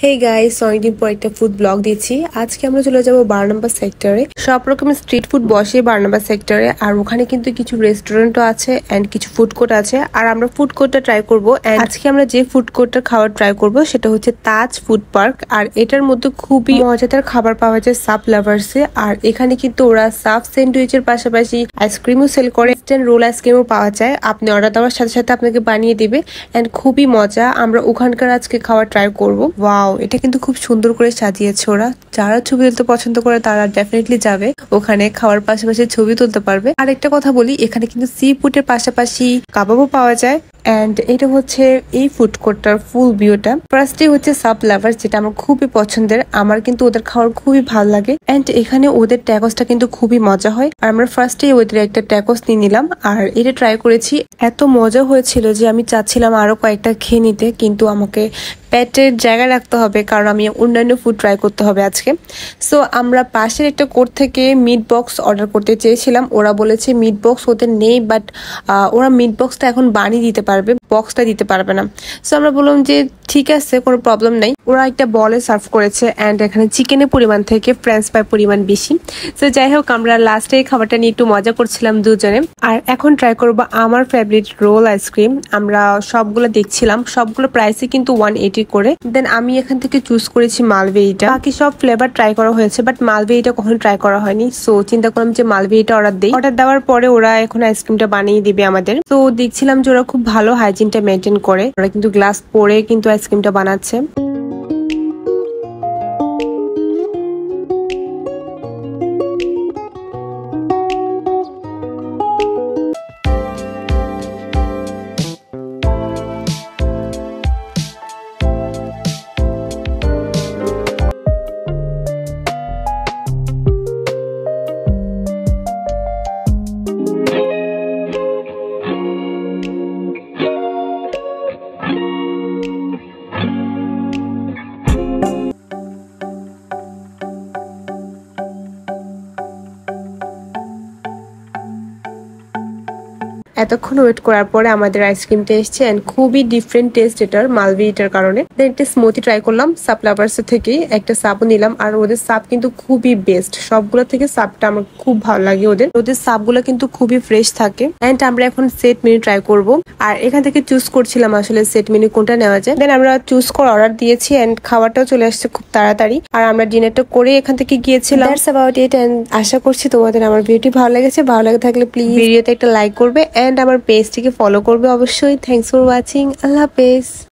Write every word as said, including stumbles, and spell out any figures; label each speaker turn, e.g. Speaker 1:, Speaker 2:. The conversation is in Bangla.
Speaker 1: হেই গাইস, অনেকদিন পর একটা ফুড ব্লগ দিচ্ছি। আজকে আমরা চলে যাবো বারো নম্বর সেক্টরে। সব রকমের স্ট্রিট ফুড বসে বারো নম্বর সেক্টরে, আর ওখানে কিন্তু কিছু রেস্টুরেন্টও আছে এন্ড কিছু ফুড কোর্ট আছে। আর আমরা ফুড কোর্টটা ট্রাই করবো। এন্ড আজকে আমরা যে ফুড কোর্টটা খাবার ট্রাই করবো সেটা হচ্ছে তাজ ফুড পার্ক। আর এটার মধ্যে খুবই মজাদার খাবার পাওয়া যায় সাব লাভার্সে। আর এখানে কিন্তু ওরা সাব স্যান্ডউইচের পাশাপাশি আইসক্রিমও সেল করে, ইনস্ট্যান্ট রোল আইসক্রিমও পাওয়া যায়। আপনি অর্ডার দেওয়ার সাথে সাথে আপনাকে বানিয়ে দিবে এন্ড খুবই মজা। আমরা ওখানকার আজকে খাবার ট্রাই করবো। ওয়াও, এটা কিন্তু খুব সুন্দর করে সাজিয়েছে ওরা। যারা ছবি তুলতে পছন্দ করে তারা ডেফিনেটলি যাবে ওখানে, খাওয়ার পাশাপাশি ছবি তুলতে পারবে। আর একটা কথা বলি, এখানে কিন্তু সি ফুডের পাশাপাশি কাবাবও পাওয়া যায়। এন্ড এটা হচ্ছে এই ফুড কোর্টটার ফুল ভিউটা। ফার্স্টে হচ্ছে সাব লাভার, যেটা আমার খুবই পছন্দের। আমার কিন্তু ওদের খাওয়ার খুবই ভালো লাগে। এন্ড এখানে ওদের ট্যাকসটা কিন্তু খুবই মজা হয়। আর আমরা ফার্স্টে ওদের একটা ট্যাকস নিয়ে নিলাম আর এটা ট্রাই করেছি। এত মজা হয়েছিল যে আমি চাচ্ছিলাম আরো কয়েকটা খেয়ে নিতে, কিন্তু আমাকে পেটের জায়গা রাখতে হবে কারণ আমি অন্যান্য ফুড ট্রাই করতে হবে আজকে। সো আমরা পাশের একটা কোর্ট থেকে মিট বক্স অর্ডার করতে চেয়েছিলাম। ওরা বলেছে মিট বক্স ওদের নেই, বাট ওরা মিট বক্সটা এখন বানিয়ে দিতে পারবে, বক্সটা দিতে পারবে না। সো আমরা বললাম যে ঠিক আছে, কোনো প্রবলেম নাই। ওরা একটা বলে সার্ভ করেছে এন্ড এখানে চিকেনের পরিমাণ থেকে ফ্রেঞ্চ ফ্রাই পরিমাণ বেশি। সো যাই হোক, আমরা লাস্টে খাবারটা নিয়ে একটু মজা করছিলাম দুজনে। আর এখন ট্রাই করবো আমার ফেভারিট রোল আইসক্রিম। আমরা সবগুলো দেখছিলাম, সবগুলো প্রাইসে কিন্তু ওয়ান এইটি করে। দেন আমি এখান থেকে চুজ করেছি মালবেরিটা। বাকি সব ফ্লেভার ট্রাই করা হয়েছে, বাট মালবেরিটা কখনো ট্রাই করা হয়নি। সো চিন্তা করলাম যে মালবেরিটা অর্ডার দিই। অর্ডার দেওয়ার পরে ওরা এখন আইসক্রিমটা বানিয়ে দিবে আমাদের। তো দেখছিলাম যে ওরা খুব ভালো হাইজিনটা মেনটেন করে। ওরা কিন্তু গ্লাস পরে কিন্তু আইসক্রিমটা বানাচ্ছে। এতক্ষণ ওয়েট করার পরে আমাদের আইসক্রিমটা এসছে এন্ড খুবই ডিফারেন্ট টেস্ট এটার, মালবেরিটার কারণে। দেন একটা স্মুথি ট্রাই করলাম সাপ লাভার্স থেকে, একটা সাপও নিলাম। আর ওদের সাপ কিন্তু খুবই বেস্ট, সবগুলো থেকে সাপটা আমার খুব ভালো লাগে। ওদের ওদের সাপগুলো কিন্তু খুবই ফ্রেশ থাকে। এন্ড আমরা এখন সেট মেনু ট্রাই করব। আর এখান থেকে চুজ করছিলাম আসলে সেট মেনু কোনটা নেওয়া যায়। দেন আমরা চুজ করে অর্ডার দিয়েছি এন্ড খাবারটাও চলে আসছে খুব তাড়াতাড়ি। আর আমরা ডিনারটা করে এখান থেকে গিয়েছিলাম। That's about it. এন্ড আশা করছি তোমাদের আমার ভিডিওটি ভালো লেগেছে। ভালো লাগে থাকলে প্লিজ ভিডিওতে একটা লাইক করবে এন্ড আমার পেজটিকে ফলো করবে অবশ্যই। Thanks for watching. আল্লাহ হাফেজ।